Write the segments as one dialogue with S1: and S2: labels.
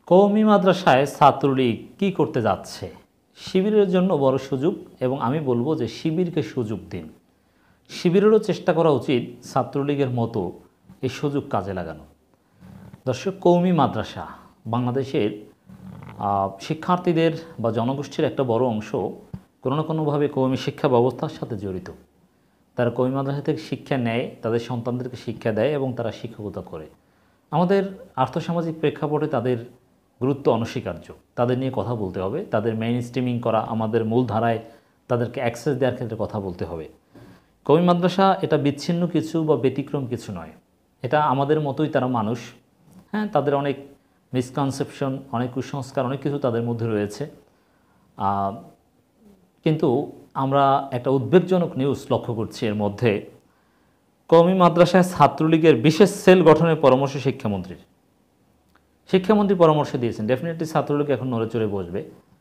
S1: কওমি মাদ্রাসায় ছাত্রলীগ কি করতে যাচ্ছে? শিবিরের জন্য বড় সুযোগ, এবং আমি বলবো যে শিবিরকে সুযোগ দিন। শিবিরেরও চেষ্টা করা উচিত ছাত্রলীগের মতো এই সুযোগ কাজে লাগানো। দর্শক, কওমি মাদ্রাসা বাংলাদেশের শিক্ষার্থীদের বা জনগোষ্ঠীর একটা বড় অংশ কোনো না কোনোভাবে কওমি শিক্ষা ব্যবস্থার সাথে জড়িত। তারা কওমি মাদ্রাসা থেকে শিক্ষা নেয়, তাদের সন্তানদেরকে শিক্ষা দেয় এবং তারা শিক্ষকতা করে। আমাদের আর্থসামাজিক প্রেক্ষাপটে তাদের গুরুত্ব অনস্বীকার্য। তাদের নিয়ে কথা বলতে হবে, তাদের মেইন স্ট্রিমিং করা, আমাদের মূল ধারায় তাদেরকে অ্যাক্সেস দেওয়ার ক্ষেত্রে কথা বলতে হবে। কওমি মাদ্রাসা এটা বিচ্ছিন্ন কিছু বা ব্যতিক্রম কিছু নয়, এটা আমাদের মতোই তারা মানুষ। হ্যাঁ, তাদের অনেক মিসকনসেপশন, অনেক কুসংস্কার, অনেক কিছু তাদের মধ্যে রয়েছে। কিন্তু আমরা একটা উদ্বেগজনক নিউজ লক্ষ্য করছি এর মধ্যে। কওমি মাদ্রাসায় ছাত্রলীগের বিশেষ সেল গঠনের পরামর্শ শিক্ষামন্ত্রী পরামর্শ দিয়েছেন। ডেফিনেটলি ছাত্রলীগ এখন নড়েচড়ে বসবে,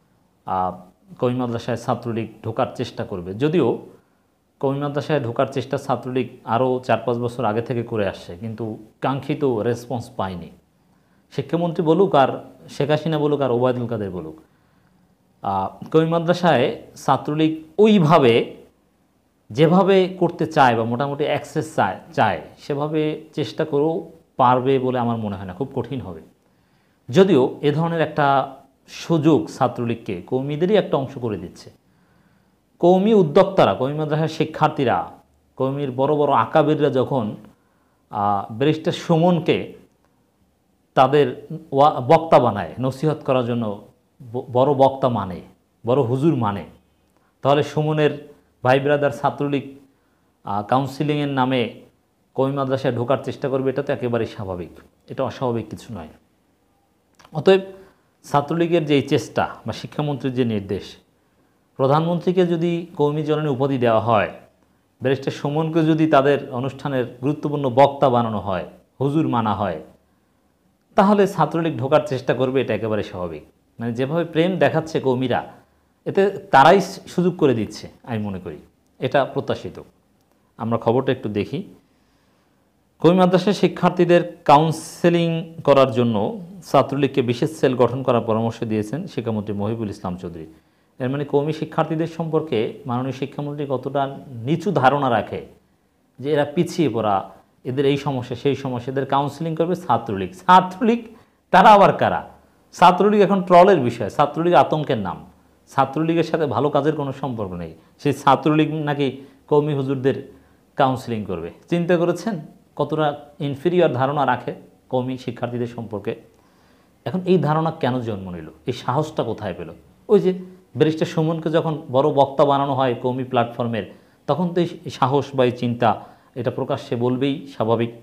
S1: কওমি মাদ্রাসায় ছাত্রলীগ ঢোকার চেষ্টা করবে। যদিও কওমি মাদ্রাসায় ঢোকার চেষ্টা ছাত্রলীগ আরও 4-5 বছর আগে থেকে করে আসছে, কিন্তু কাঙ্ক্ষিত রেসপন্স পায়নি। শিক্ষামন্ত্রী বলুক আর শেখ হাসিনা বলুক আর ওবায়দুল কাদের বলুক, কওমি মাদ্রাসায় ছাত্রলীগ ওইভাবে যেভাবে করতে চায় বা মোটামুটি অ্যাক্সেস চায় সেভাবে চেষ্টা করেও পারবে বলে আমার মনে হয় না, খুব কঠিন হবে। যদিও এ ধরনের একটা সুযোগ ছাত্রলীগকে কওমিদেরই একটা অংশ করে দিচ্ছে। কওমি উদ্যোক্তারা, কওমি মাদ্রাসার শিক্ষার্থীরা, কওমির বড় বড় আকাবিররা যখন ব্যারিস্টার সুমনকে তাদের বক্তা বানায়, নসিহত করার জন্য বড় বক্তা মানে, বড় হুজুর মানে, তাহলে সুমনের ভাই ব্রাদার ছাত্রলীগ কাউন্সিলিংয়ের নামে কওমি মাদ্রাসায় ঢোকার চেষ্টা করবে, এটা তো একেবারেই স্বাভাবিক, এটা অস্বাভাবিক কিছু নয়। অতএব ছাত্রলীগের যে চেষ্টা বা শিক্ষামন্ত্রীর যে নির্দেশ, প্রধানমন্ত্রীকে যদি কওমি জননী উপাধি দেওয়া হয়, ব্যারিস্টার সুমনকে যদি তাদের অনুষ্ঠানের গুরুত্বপূর্ণ বক্তা বানানো হয়, হুজুর মানা হয়, তাহলে ছাত্রলীগ ঢোকার চেষ্টা করবে, এটা একেবারে স্বাভাবিক। মানে যেভাবে প্রেম দেখাচ্ছে কওমিরা, এতে তারাই সুযোগ করে দিচ্ছে, আমি মনে করি এটা প্রত্যাশিত। আমরা খবরটা একটু দেখি। কওমি মাদ্রাসায় শিক্ষার্থীদের কাউন্সেলিং করার জন্য ছাত্রলীগকে বিশেষ সেল গঠন করার পরামর্শ দিয়েছেন শিক্ষামন্ত্রী মহিবুল ইসলাম চৌধুরী। এর মানে কওমি শিক্ষার্থীদের সম্পর্কে মাননীয় শিক্ষামন্ত্রী কতটা নিচু ধারণা রাখে যে এরা পিছিয়ে পড়া, এদের এই সমস্যা সেই সমস্যা, এদের কাউন্সেলিং করবে ছাত্রলীগ তারা আবার কারা? ছাত্রলীগ এখন ট্রলের বিষয়, ছাত্রলীগ আতঙ্কের নাম। ছাত্রলীগের সাথে ভালো কাজের কোনো সম্পর্ক নেই। সেই ছাত্রলীগ নাকি কওমি হুজুরদের কাউন্সেলিং করবে? চিন্তা করেছেন কতটা ইনফিরিয়র ধারণা রাখে কওমি শিক্ষার্থীদের সম্পর্কে? এখন এই ধারণা কেন জন্ম নিল? এই সাহসটা কোথায় পেল? ওই যে ব্যারিস্টার সুমনকে যখন বড় বক্তা বানানো হয় কওমি প্ল্যাটফর্মের, তখন তো এই সাহস বা এই চিন্তা এটা প্রকাশ্যে বলবেই স্বাভাবিক।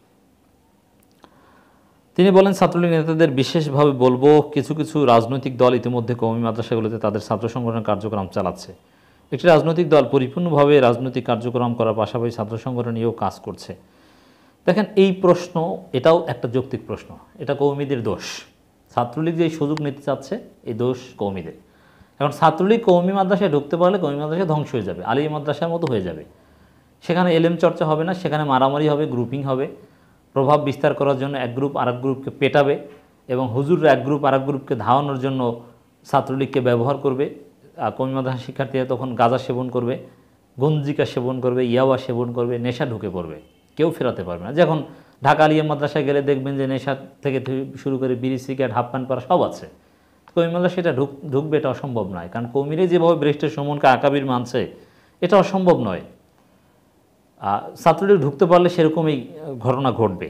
S1: তিনি বলেন, ছাত্রলীগ নেতাদের বিশেষভাবে বলবো, কিছু কিছু রাজনৈতিক দল ইতিমধ্যে কওমি মাদ্রাসাগুলোতে তাদের ছাত্র সংগঠনের কার্যক্রম চালাচ্ছে। একটি রাজনৈতিক দল পরিপূর্ণভাবে রাজনৈতিক কার্যক্রম করার পাশাপাশি ছাত্র সংগঠন নিয়েও কাজ করছে। দেখেন, এই প্রশ্ন এটাও একটা যৌক্তিক প্রশ্ন। এটা কওমিদের দোষ। ছাত্রলীগ যে সুযোগ নিতে চাচ্ছে, এই দোষ কওমিদের। এখন ছাত্রলীগ কওমি মাদ্রাসায় ঢুকতে পারলে কওমি মাদ্রাসা ধ্বংস হয়ে যাবে, আলিয়া মাদ্রাসার মতো হয়ে যাবে। সেখানে এলেম চর্চা হবে না, সেখানে মারামারি হবে, গ্রুপিং হবে, প্রভাব বিস্তার করার জন্য এক গ্রুপ আরেক গ্রুপকে পেটাবে, এবং হুজুররা এক গ্রুপ আরেক গ্রুপকে ধাওয়ানোর জন্য ছাত্রলীগকে ব্যবহার করবে। কওমি মাদ্রাসা শিক্ষার্থীরা তখন গাঁজা সেবন করবে, গঞ্জিকা সেবন করবে, ইয়াবা সেবন করবে, নেশা ঢুকে পড়বে, কেউ ফেরাতে পারবে না। যখন ঢাকা আলিয়া মাদ্রাসায় গেলে দেখবেন যে নেশা থেকে শুরু করে বিড়ি, সিগারেট, হাফ প্যান্ট পরা সব আছে। কওমি মাদ্রাসা সেটা ঢুকবে, এটা অসম্ভব নয়। কারণ কওমিরে যেভাবে ব্যারিস্টার সুমনকে আকাবির মানছে, এটা অসম্ভব নয়। ছাত্রলীগ ঢুকতে পারলে সেরকমই ঘটনা ঘটবে।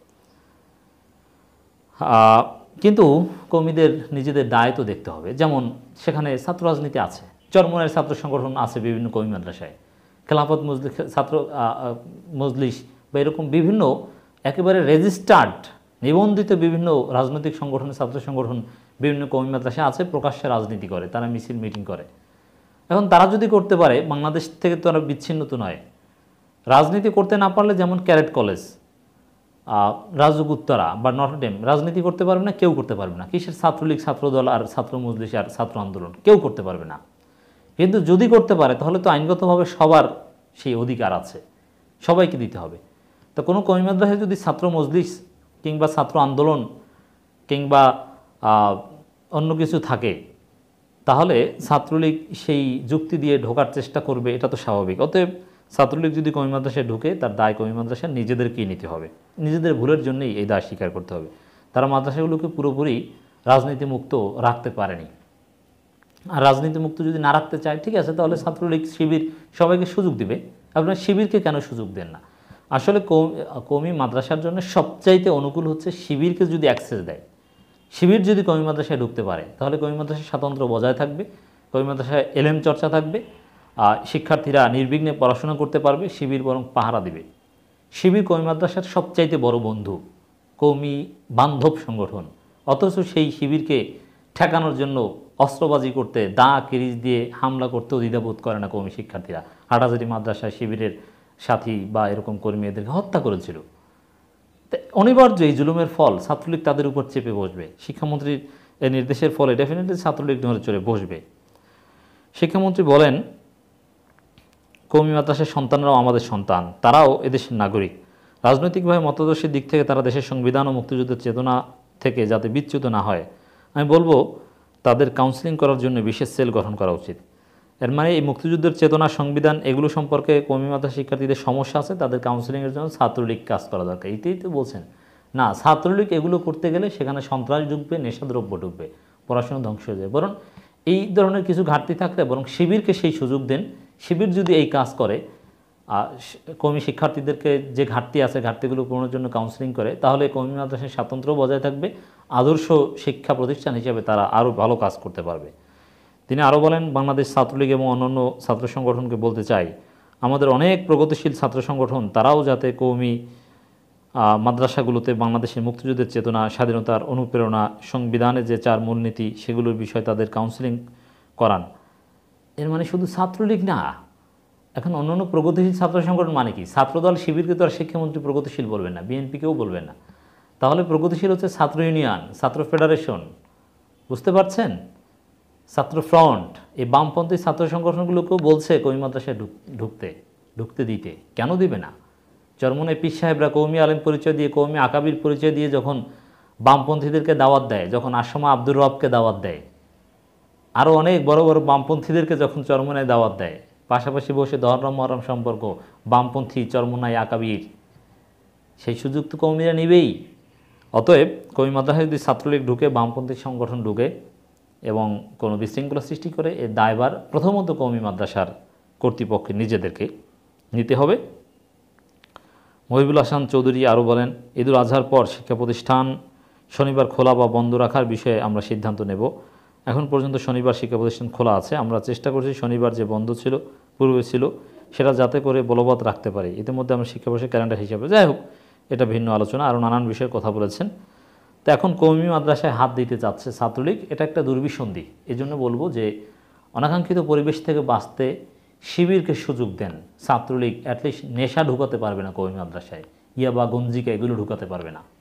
S1: কিন্তু কওমিদের নিজেদের দায় তো দেখতে হবে। যেমন সেখানে ছাত্র রাজনীতি আছে, চরমনের ছাত্র সংগঠন আছে বিভিন্ন কওমি মাদ্রাসায়, খেলাফত মজলিস, ছাত্র মজলিস বা এরকম বিভিন্ন একেবারে রেজিস্টার্ড নিবন্ধিত বিভিন্ন রাজনৈতিক সংগঠনের ছাত্র সংগঠন বিভিন্ন কওমি মাদ্রাসায় আছে, প্রকাশ্যে রাজনীতি করে, তারা মিছিল মিটিং করে। এখন তারা যদি করতে পারে, বাংলাদেশ থেকে তো আর বিচ্ছিন্ন তো নয়। রাজনীতি করতে না পারলে যেমন ক্যারেট কলেজ, রাজুক উত্তরা বা নটরডেম রাজনীতি করতে পারবে না, কেউ করতে পারবে না। কিসের ছাত্রলীগ, ছাত্রদল আর ছাত্র মজলিস আর ছাত্র আন্দোলন, কেউ করতে পারবে না। কিন্তু যদি করতে পারে তাহলে তো আইনগতভাবে সবার সেই অধিকার আছে, সবাইকে দিতে হবে। তো কোনো কওমি মাদ্রাসায় যদি ছাত্র মজলিস কিংবা ছাত্র আন্দোলন কিংবা অন্য কিছু থাকে, তাহলে ছাত্রলীগ সেই যুক্তি দিয়ে ঢোকার চেষ্টা করবে, এটা তো স্বাভাবিক। অতএব ছাত্রলীগ যদি কওমি মাদ্রাসায় ঢুকে তার দায় কওমি মাদ্রাসা নিজেদেরকেই নিতে হবে, নিজেদের ভুলের জন্যই এই দায় স্বীকার করতে হবে। তারা মাদ্রাসাগুলোকে পুরোপুরি রাজনীতিমুক্ত রাখতে পারেনি। আর রাজনীতিমুক্ত যদি না রাখতে চায়, ঠিক আছে, তাহলে ছাত্রলীগ শিবির সবাইকে সুযোগ দিবে। আপনার শিবিরকে কেন সুযোগ দেন না? আসলে কওমি মাদ্রাসার জন্য সবচাইতে অনুকূল হচ্ছে শিবিরকে যদি অ্যাক্সেস দেয়। শিবির যদি কওমি মাদ্রাসায় ঢুকতে পারে, তাহলে কওমি মাদ্রাসায় স্বাতন্ত্র্য বজায় থাকবে, কওমি মাদ্রাসায় এলেম চর্চা থাকবে, শিক্ষার্থীরা নির্বিঘ্নে পড়াশোনা করতে পারবে, শিবির বরং পাহারা দিবে। শিবির কওমি মাদ্রাসার সবচাইতে বড় বন্ধু, কওমি বান্ধব সংগঠন। অথচ সেই শিবিরকে ঠেকানোর জন্য অস্ত্রবাজি করতে, দা কিরিচ দিয়ে হামলা করতেও দ্বিধাবোধ করে না কওমি শিক্ষার্থীরা। হাটাজারি মাদ্রাসায় শিবিরের সাথী বা এরকম কর্মী এদেরকে হত্যা করেছিল। অনিবার্য এই জুলুমের ফল ছাত্রলীগ তাদের উপর চেপে বসবে। শিক্ষামন্ত্রীর এই নির্দেশের ফলে ডেফিনেটলি ছাত্রলীগ নড়ে চড়ে বসবে। শিক্ষামন্ত্রী বলেন, কওমি মাদ্রাসার সন্তানরাও আমাদের সন্তান, তারাও এদেশের নাগরিক। রাজনৈতিকভাবে মতাদর্শের দিক থেকে তারা দেশের সংবিধান ও মুক্তিযুদ্ধের চেতনা থেকে যাতে বিচ্যুত না হয়, আমি বলবো তাদের কাউন্সেলিং করার জন্য বিশেষ সেল গঠন করা উচিত। এর মানে এই মুক্তিযুদ্ধের চেতনা, সংবিধান এগুলো সম্পর্কে কওমি মাদ্রাসা শিক্ষার্থীদের সমস্যা আছে, তাদের কাউন্সেলিংয়ের জন্য ছাত্রলীগ কাজ করা দরকার। এটাই তো বলছেন না, ছাত্রলীগ এগুলো করতে গেলে সেখানে সন্ত্রাস ঢুকবে, নেশাদ্রব্য ঢুকবে, পড়াশোনা ধ্বংস হয়ে যাবে। বরং এই ধরনের কিছু ঘাটতি থাকলে বরং শিবিরকে সেই সুযোগ দেন। শিবির যদি এই কাজ করে, কওমি শিক্ষার্থীদেরকে যে ঘাটতি আছে ঘাটতিগুলো পূরণের জন্য কাউন্সেলিং করে, তাহলে কওমি মাদ্রাসার স্বাতন্ত্র্য বজায় থাকবে, আদর্শ শিক্ষা প্রতিষ্ঠান হিসেবে তারা আরও ভালো কাজ করতে পারবে। তিনি আরও বলেন, বাংলাদেশ ছাত্রলীগ এবং অন্যান্য ছাত্র সংগঠনকে বলতে চাই, আমাদের অনেক প্রগতিশীল ছাত্র সংগঠন তারাও যাতে কওমি মাদ্রাসাগুলোতে বাংলাদেশের মুক্তিযুদ্ধের চেতনা, স্বাধীনতার অনুপ্রেরণা, সংবিধানের যে 4 মূলনীতি সেগুলোর বিষয়ে তাদের কাউন্সেলিং করান। এর মানে শুধু ছাত্রলীগ না, এখন অন্যান্য প্রগতিশীল ছাত্র সংগঠন মানে কি? ছাত্রদল শিবিরকে তো আর শিক্ষামন্ত্রী প্রগতিশীল বলবেন না, বিএনপিকেও বলবেন না। তাহলে প্রগতিশীল হচ্ছে ছাত্র ইউনিয়ন, ছাত্র ফেডারেশন, বুঝতে পারছেন? ছাত্র ফ্রন্ট, এই বামপন্থী ছাত্র সংগঠনগুলোকেও বলছে কওমি মাদ্রাসায় ঢুকতে দিতে। কেন দিবে না? চরমনায় পীর সাহেবরা কওমি আলেম পরিচয় দিয়ে, কওমি আকাবির পরিচয় দিয়ে যখন বামপন্থীদেরকে দাওয়াত দেয়, যখন আসমা আব্দুর রবকে দাওয়াত দেয়, আরও অনেক বড় বড় বামপন্থীদেরকে যখন চরমনায় দাওয়াত দেয়, পাশাপাশি বসে ধর্ম মরম সম্পর্ক, বামপন্থী, চরমনাই, আকাবির, সেই সুযোগ তো কওমিরা নেবেই। অতএব কওমি মাদ্রাসায় যদি ছাত্রলীগ ঢুকে, বামপন্থী সংগঠন ঢুকে এবং কোনো বিশৃঙ্খলা সৃষ্টি করে, এর দায়ভার প্রথমত কওমি মাদ্রাসার কর্তৃপক্ষের নিজেদেরকে নিতে হবে। মহিবুল হাসান চৌধুরী আরও বলেন, ঈদুল আজহার পর শিক্ষা প্রতিষ্ঠান শনিবার খোলা বা বন্ধ রাখার বিষয়ে আমরা সিদ্ধান্ত নেব। এখন পর্যন্ত শনিবার শিক্ষা প্রতিষ্ঠান খোলা আছে। আমরা চেষ্টা করছি শনিবার যে বন্ধ ছিল, পূর্বে ছিল, সেটা যাতে করে বলবৎ রাখতে পারি। ইতিমধ্যে আমরা শিক্ষাবর্ষের ক্যালেন্ডার হিসাবে, যাই হোক এটা ভিন্ন আলোচনা, আরও নানান বিষয়ে কথা বলেছেন। তো এখন কওমি মাদ্রাসায় হাত দিতে চাচ্ছে ছাত্রলীগ, এটা একটা দুর্বিসন্ধি। এই জন্য বলবো যে অনাকাঙ্ক্ষিত পরিবেশ থেকে বাঁচতে শিবিরকে সুযোগ দেন। ছাত্রলীগ অ্যাটলিস্ট নেশা ঢুকাতে পারবে না কওমি মাদ্রাসায়, ইয়াবা, গঞ্জিকা এগুলো ঢুকাতে পারবে না।